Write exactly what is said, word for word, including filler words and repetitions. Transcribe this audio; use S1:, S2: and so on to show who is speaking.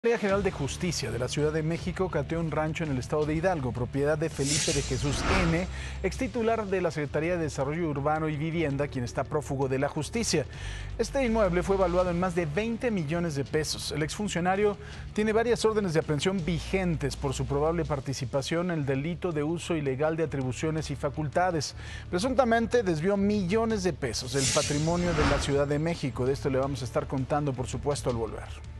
S1: La Fiscalía General de Justicia de la Ciudad de México cateó un rancho en el estado de Hidalgo, propiedad de Felipe de Jesús N., ex titular de la Secretaría de Desarrollo Urbano y Vivienda, quien está prófugo de la justicia. Este inmueble fue evaluado en más de veinte millones de pesos. El exfuncionario tiene varias órdenes de aprehensión vigentes por su probable participación en el delito de uso ilegal de atribuciones y facultades. Presuntamente desvió millones de pesos del patrimonio de la Ciudad de México. De esto le vamos a estar contando, por supuesto, al volver.